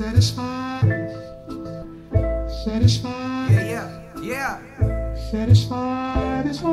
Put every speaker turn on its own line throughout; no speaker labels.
Satisfied. Satisfied.
Yeah.
Satisfied is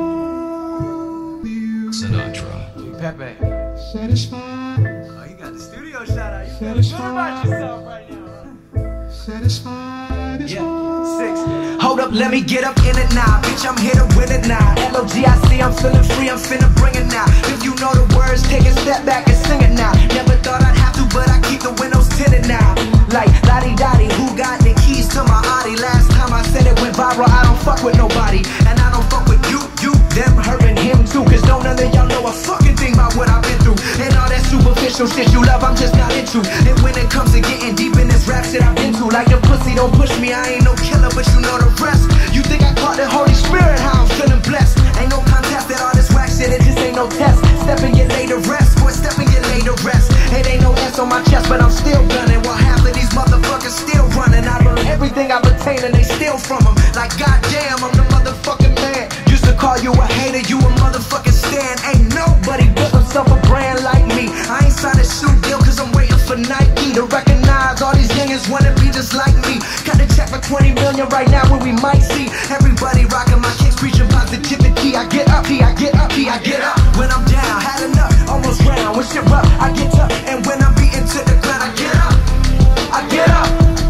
all you.
Sinatra.
Pepe.
Satisfied.
Oh, you got the studio shout out. You feeling good
Satisfied.
about yourself right now,
Satisfied is all.
6. Hold up, let me get up in it now. Bitch, I'm here to win it now. LOGIC, I'm feeling free, I'm finna bring it now. If you know the words, take a step back and sing it now. Never thought I'd have to, but I keep the windows tinted now. Like, lottie-dottie, who got the keys to my Audi? Last time I said it went viral, I don't fuck with nobody. And I don't fuck with you, them, her, and him too. Cause don't none of y'all know a fucking thing about what I've been through. And all that superficial shit you love, I'm just not into. And when it comes to getting deep in this rap shit I've been to, like the pussy don't push me, I ain't no killer, but you know the rest. You think I caught the Holy Spirit, how I'm feeling blessed. Ain't no contest at all this whack shit, it just ain't no test. Step and get laid to rest, boy, step and get laid to rest. It ain't no S on my chest, but I'm still gunning. While half of these motherfuckers still running. I learned everything I've attained and they steal from them. Like goddamn, I'm the motherfucking man. Used to call you a hater, you a motherfucking stan. Ain't nobody built himself a brand like me. I ain't signed a shoe deal cause I'm waiting for Nike to recognize all these youngins wanna be just like me. Got to check for 20 million right now where we might see everybody rocking my kicks, preaching positivity. I get up, I get up, I get up. When I'm down, had enough, almost round. When shit rough, I get tough. And when I'm beaten to the ground, I get up, I get up,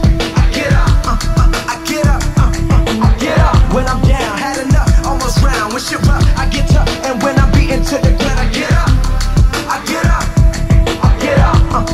I get up, I get up, I get up. When I'm down, had enough, almost round. When shit rough, I get tough. And when I'm beaten to the ground, I get up, I get up, I get up,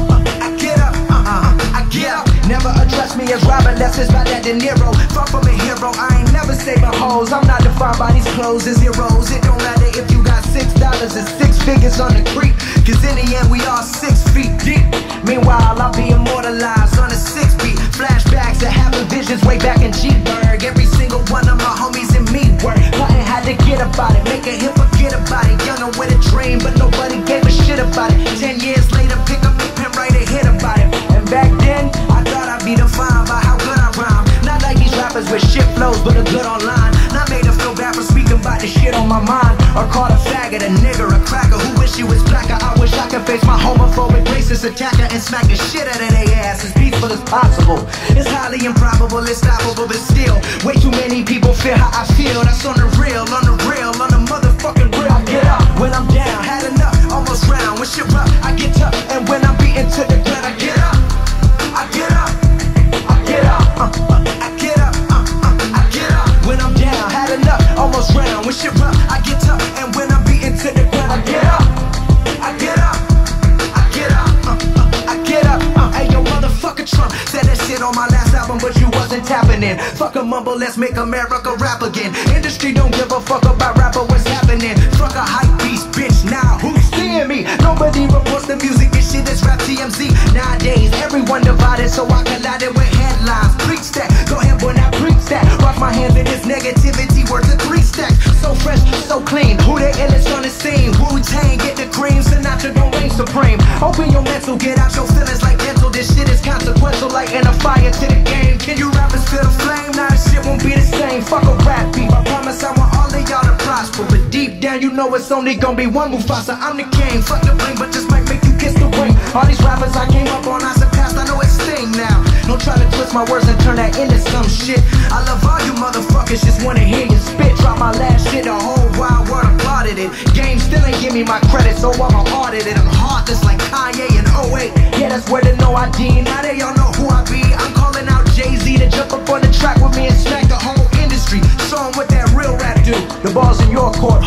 I get up, I get up. Never address me as Robert, unless it's by that De Niro. Far from a hero, I ain't never saving hoes. I'm not defined by these clothes and zeros. It don't matter if you got $6 and 6 figures on the creek, cause in the end we all 6 feet deep. Meanwhile, I'll be immortalized on a 6 beat. Flashbacks of having visions way back in G-Berg. Every single one of my homies and me work. Nothing had to get about it, make a hit, forget about it. Younger with a dream, but nobody gave a shit about it. 10 years later, pick up the pen, write a hit about it. And back then, I thought I'd be defined by how good I rhyme. Not like these rappers with shit flows, but a good online. Not made to feel bad for speaking about the shit on my mind. Or call a faggot, a nigger, a cracker who wish he was blacker. I wish I could face my homophobic racist attacker and smack the shit out of their ass as peaceful as possible. It's highly improbable, it's stoppable, but still way too many people feel how I feel. That's on the real, on the real, on the motherfucking real. I get up when I'm down, had enough, almost round. When shit rough, I get tough. And when I'm beaten to the ground, I get up, I get up, I get up, I get up, I get up. When I'm down, had enough, almost round. When shit rough, I get tough. And when I'm beaten to the ground, I get up, I get up, I get up, I get up. Hey yo, motherfucker Trump said that shit on my last album, but you wasn't tapping in. Fuck a mumble, let's make America rap again. Industry don't give a fuck about rapper, what's happening? Fuck a hype beast, bitch, now who's seeing me? Nobody reports the music, this shit is rap TMZ. Nowadays, everyone divided, so I collided with headlines. Preach that, go ahead boy, now preach that. Wash my hands in this negativity, worth of 3 stacks. So fresh, so clean, who the illest on the scene? Wu-Tang, get the cream, Sinatra gon' reign supreme. Open your mental, get out your feelings like dental. This shit is consequential, like in a fire to the game. Can you rappers feel the flame? Nah, this shit won't be the same. Fuck a rap beat, I promise I want all of y'all to prosper. But deep down, you know it's only gonna be one Mufasa. I'm the king, fuck the bling, but just might make you kiss the ring. All these rappers I came up on, I surpassed, I know it's Sting now. Don't try to twist my words and turn that into some shit. I love all you motherfuckers, just wanna hear you spit. Drop my last shit, the whole wild world applauded it. Game still ain't give me my credit, so I'ma audit it. I'm heartless like Kanye in 08. Yeah, that's where they know I D. Now they all know who I be. I'm calling out Jay-Z to jump up on the track with me and smack the whole industry. Show 'em what that real rap do. The ball's in your court,